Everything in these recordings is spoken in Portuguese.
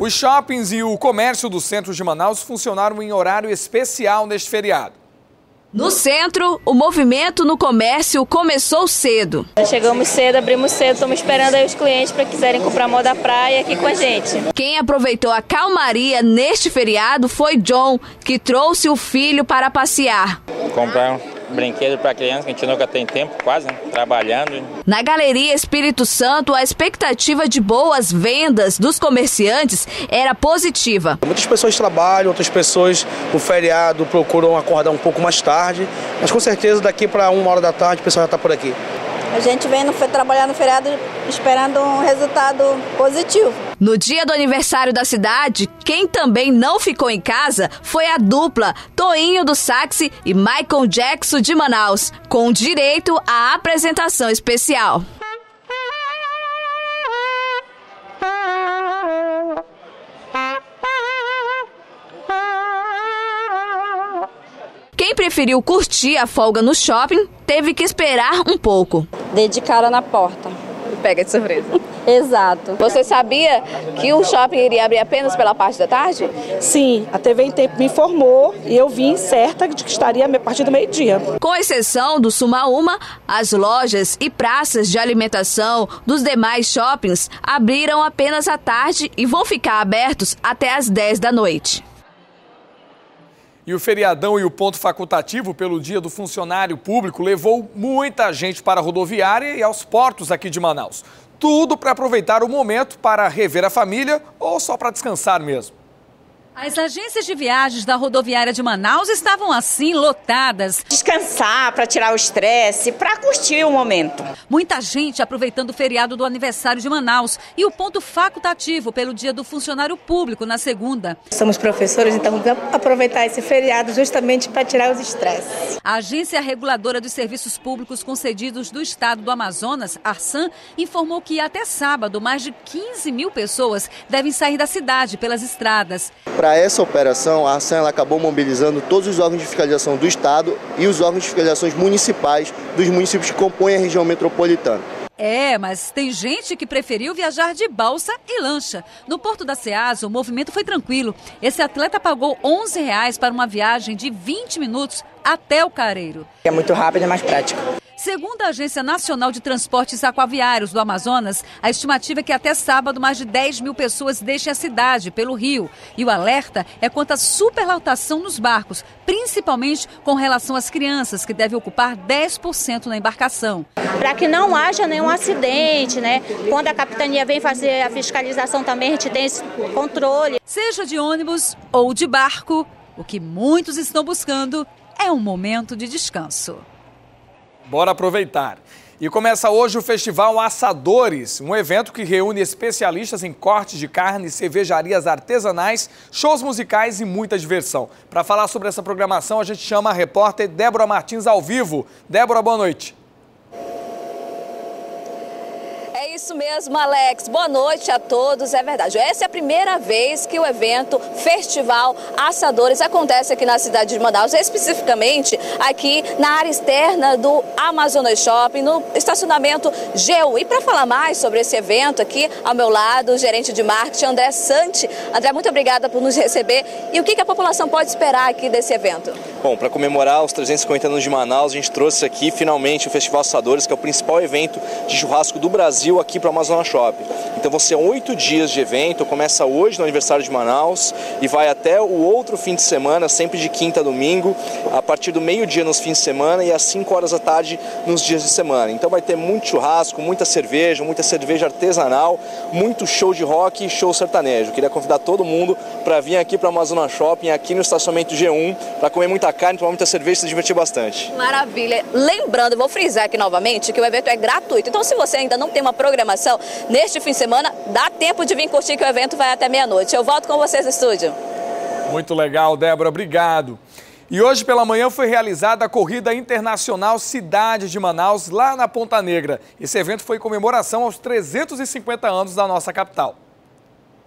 Os shoppings e o comércio do centro de Manaus funcionaram em horário especial neste feriado. No centro, o movimento no comércio começou cedo. Chegamos cedo, abrimos cedo, estamos esperando aí os clientes para quiserem comprar moda da praia aqui com a gente. Quem aproveitou a calmaria neste feriado foi John, que trouxe o filho para passear. Comprar um brinquedo para criança, que a gente nunca tem tempo, quase, né? Trabalhando. Na Galeria Espírito Santo, a expectativa de boas vendas dos comerciantes era positiva. Muitas pessoas trabalham, outras pessoas no feriado procuram acordar um pouco mais tarde, mas com certeza daqui para 1 hora da tarde o pessoal já está por aqui. A gente vem trabalhar no feriado esperando um resultado positivo. No dia do aniversário da cidade, quem também não ficou em casa foi a dupla Toinho do Saxi e Michael Jackson de Manaus, com direito à apresentação especial. Quem preferiu curtir a folga no shopping teve que esperar um pouco. Dei de cara na porta. Pega de surpresa. Exato. Você sabia que o shopping iria abrir apenas pela parte da tarde? Sim, a TV em Tempo me informou e eu vim certa de que estaria a partir do meio-dia. Com exceção do Sumaúma, as lojas e praças de alimentação dos demais shoppings abriram apenas à tarde e vão ficar abertos até às 10 da noite. E o feriadão e o ponto facultativo pelo Dia do Funcionário Público levou muita gente para a rodoviária e aos portos aqui de Manaus. Tudo para aproveitar o momento para rever a família ou só para descansar mesmo. As agências de viagens da rodoviária de Manaus estavam assim lotadas. Descansar, para tirar o estresse, para curtir o momento. Muita gente aproveitando o feriado do aniversário de Manaus e o ponto facultativo pelo Dia do Funcionário Público na segunda. Somos professores, então vamos aproveitar esse feriado justamente para tirar os estresses. A Agência Reguladora dos Serviços Públicos Concedidos do Estado do Amazonas, Arsan, informou que até sábado mais de 15 mil pessoas devem sair da cidade pelas estradas. Para essa operação, a Arsan acabou mobilizando todos os órgãos de fiscalização do Estado e os órgãos de fiscalização municipais dos municípios que compõem a região metropolitana. Mas tem gente que preferiu viajar de balsa e lancha. No Porto da Ceasa, o movimento foi tranquilo. Esse atleta pagou R$11 para uma viagem de 20 minutos até o Careiro. É muito rápido e mais prático. Segundo a Agência Nacional de Transportes Aquaviários do Amazonas, a estimativa é que até sábado mais de 10 mil pessoas deixem a cidade pelo rio. E o alerta é quanto à superlotação nos barcos, principalmente com relação às crianças, que devem ocupar 10% na embarcação. Para que não haja nenhum acidente, né? Quando a capitania vem fazer a fiscalização também, a gente tem esse controle. Seja de ônibus ou de barco, o que muitos estão buscando é um momento de descanso. Bora aproveitar. E começa hoje o Festival Assadores, um evento que reúne especialistas em cortes de carne, cervejarias artesanais, shows musicais e muita diversão. Para falar sobre essa programação, a gente chama a repórter Débora Martins ao vivo. Débora, boa noite. É isso mesmo, Alex. Boa noite a todos. É verdade. Essa é a primeira vez que o evento Festival Assadores acontece aqui na cidade de Manaus, especificamente aqui na área externa do Amazonas Shopping, no estacionamento G1. E para falar mais sobre esse evento aqui, ao meu lado, o gerente de marketing, André Santi. André, muito obrigada por nos receber. E o que a população pode esperar aqui desse evento? Bom, para comemorar os 350 anos de Manaus, a gente trouxe aqui finalmente o Festival Assadores, que é o principal evento de churrasco do Brasil aqui para o Amazonas Shopping. Então vão ser 8 dias de evento, começa hoje no aniversário de Manaus e vai até o outro fim de semana, sempre de quinta a domingo, a partir do meio-dia nos fins de semana e às 5 horas da tarde nos dias de semana. Então vai ter muito churrasco, muita cerveja artesanal, muito show de rock e show sertanejo. Queria convidar todo mundo para vir aqui para o Amazonas Shopping, aqui no estacionamento G1, para comer muita carne, tomar muita cerveja e se divertir bastante. Maravilha. Lembrando, eu vou frisar aqui novamente que o evento é gratuito. Então, se você ainda não tem uma programação neste fim de semana, dá tempo de vir curtir que o evento vai até meia-noite. Eu volto com vocês no estúdio. Muito legal, Débora. Obrigado. E hoje pela manhã foi realizada a Corrida Internacional Cidade de Manaus, lá na Ponta Negra. Esse evento foi em comemoração aos 350 anos da nossa capital.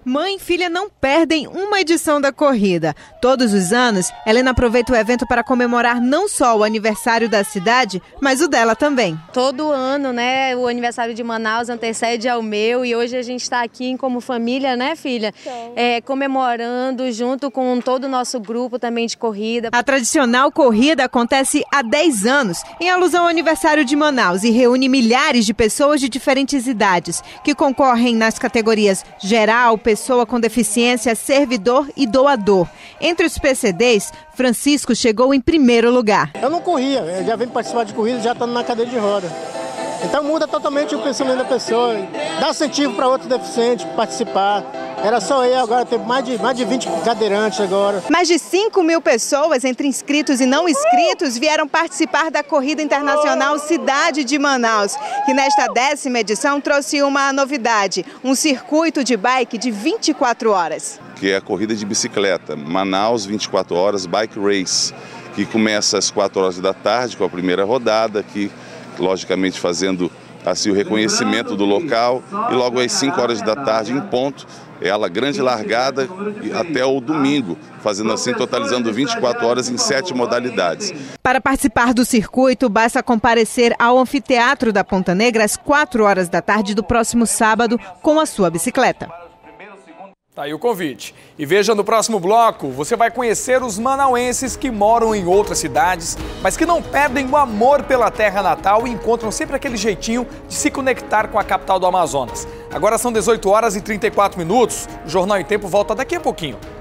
Mãe e filha não perdem uma edição da corrida. Todos os anos, Helena aproveita o evento para comemorar não só o aniversário da cidade, mas o dela também. Todo ano, né, o aniversário de Manaus antecede ao meu e hoje a gente está aqui como família, né, filha? Comemorando junto com todo o nosso grupo também de corrida. A tradicional corrida acontece há 10 anos, em alusão ao aniversário de Manaus, e reúne milhares de pessoas de diferentes idades, que concorrem nas categorias geral, pessoa com deficiência, servidor e doador. Entre os PCDs, Francisco chegou em primeiro lugar. Eu não corria, eu já venho participar de corrida já estando na cadeira de roda. Então muda totalmente o pensamento da pessoa, dá incentivo para outro deficiente participar. Era só eu, agora tem mais de 20 cadeirantes agora. Mais de 5 mil pessoas, entre inscritos e não inscritos, vieram participar da Corrida Internacional Cidade de Manaus, que nesta 10ª edição trouxe uma novidade, um circuito de bike de 24 horas. Que é a corrida de bicicleta, Manaus 24 horas Bike Race, que começa às 4 horas da tarde com a primeira rodada, que logicamente fazendo assim o reconhecimento do local, e logo às 5 horas da tarde em ponto, ela grande largada até o domingo, fazendo assim, totalizando 24 horas em 7 modalidades. Para participar do circuito, basta comparecer ao anfiteatro da Ponta Negra às 4 horas da tarde do próximo sábado com a sua bicicleta. Tá aí o convite. E veja no próximo bloco, você vai conhecer os manauenses que moram em outras cidades, mas que não perdem o amor pela terra natal e encontram sempre aquele jeitinho de se conectar com a capital do Amazonas. Agora são 18 horas e 34 minutos. O Jornal em Tempo volta daqui a pouquinho.